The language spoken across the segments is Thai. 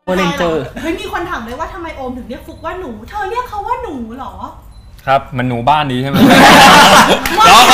เรนเจอร์เฮ้ยมีคนถามเลยว่าทำไมโอมถึงเรียกฟุกว่าหนูเธอเรียกเขาว่าหนูเหรอครับมันหนูบ้านดีใช่ไหมว้าว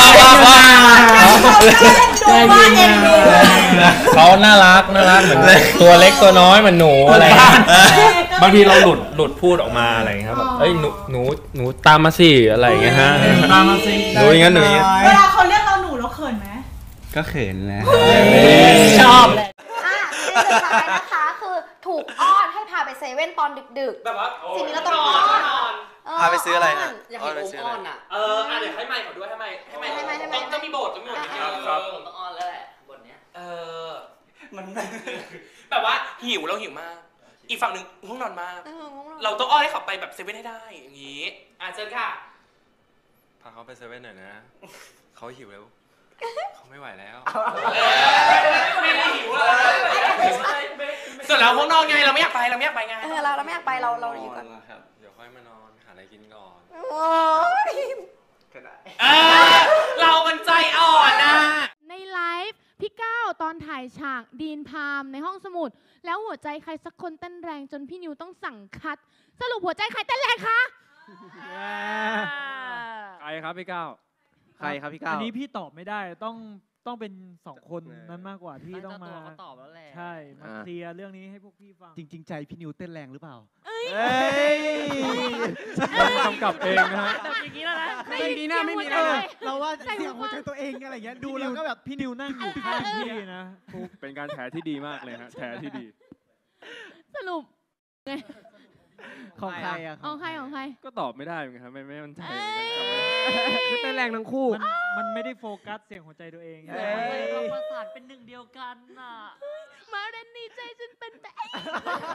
เขาน่ารักเหมือนตัวเล็กตัวน้อยเหมือนหนูอะไรบางทีเราหลุดพูดออกมาอะไรครับแบบเอ้ยหนูตามมาสิอะไรอย่างเงี้ยฮะตามมาสิหนูอย่างนั้นหนูอย่างนี้เวลาเขาเรียกเราหนูเราเขินไหมก็เขินแหละชอบเลยในสุดท้ายนะคะคือถูกอ้อนให้พาไปเซเว่นตอนดึกๆแบบว่าสิ่งนี้เราต้องอ้อนพาไปซื้ออะไรนะอยากเห็นโอมอ้อนอ่ะเดี๋ยวให้ไมค์ขอด้วยให้ไมค์ต้องมีโบทต้องมีโบทนิดนึงต้องอ้อนแล้วแหละบทเนี้ยมันแบบว่าหิวเราหิวมากอีกฝั่งหนึ่งง่วงนอนมากเราต้องอ้อนให้เขาไปแบบเซเว่นให้ได้อย่างนี้เชิญค่ะพาเขาไปเซเว่นหน่อยนะเขาหิวแล้วเขาไม่ไหวแล้วไม่ได้หิวเลยส่วนเราห้องนอนไงเราไม่อยากไปไงเราไม่อยากไปเราอยู่กันเดี๋ยวค่อยมานอนหาอะไรกินก่อนก็ได้เรามันใจอ่อนนะในไลฟ์พี่ก้าวตอนถ่ายฉากดีนพามในห้องสมุดแล้วหัวใจใครสักคนเต้นแรงจนพี่นิวต้องสั่งคัดสรุปหัวใจใครเต้นแรงคะใครครับพี่ก้าวอันนี้พี่ตอบไม่ได้ต้องเป็น2คนนั้นมากกว่าที่ต้องมาตอบแล้วแหละใช่มาเคลียร์เรื่องนี้ให้พวกพี่ฟังจริงๆใจพี่นิวเต้นแรงหรือเปล่ากำกับเองนะฮะอย่างนี้แล้วนะไม่มีหน้าไม่มีเราว่าเสียงหัวใจตัวเองอะไรเงี้ยดูแล้วก็แบบพี่นิวนั่งอยู่ข้างพี่นะเป็นการแถที่ดีมากเลยฮะแถที่ดีสรุปของใครอะของใครก็ตอบไม่ได้เหมือนกันครับไม่มั่นใจคือเต้นแรงทั้งคู่มันไม่ได้โฟกัสเสียงหัวใจตัวเองเราประสานเป็นหนึ่งเดียวกันน่ะมาเรนนี่ใจฉันเป็นแบบ